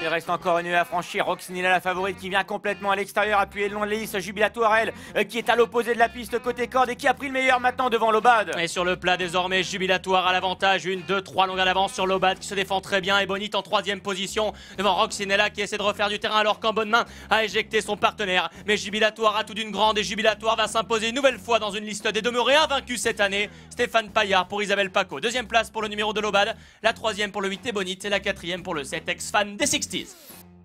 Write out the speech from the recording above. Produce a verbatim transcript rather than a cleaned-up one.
reste encore une haie à franchir. Roxinella, la favorite, qui vient complètement à l'extérieur, appuyée le long de l'hélice. Jubilatoire, elle, euh, qui est à l'opposé de la piste côté corde et qui a pris le meilleur maintenant devant Lobad. Et sur le plat désormais, Jubilatoire à l'avantage. Une, deux, trois longueurs d'avance sur Lobad qui se défend très bien. Et Bonite en troisième position devant Roxinella qui essaie de refaire du terrain alors qu'en bonne main a éjecté son partenaire. Mais Jubilatoire a tout d'une grande et Jubilatoire va s'imposer une nouvelle fois dans une liste des demeurés invaincus cette année. Stéphane Paillard pour Isabelle Paco. Deuxième place pour le numéro de Lobad. La troisième pour le huit et Bonite et la quatrième pour le sept ex-fan des sixties.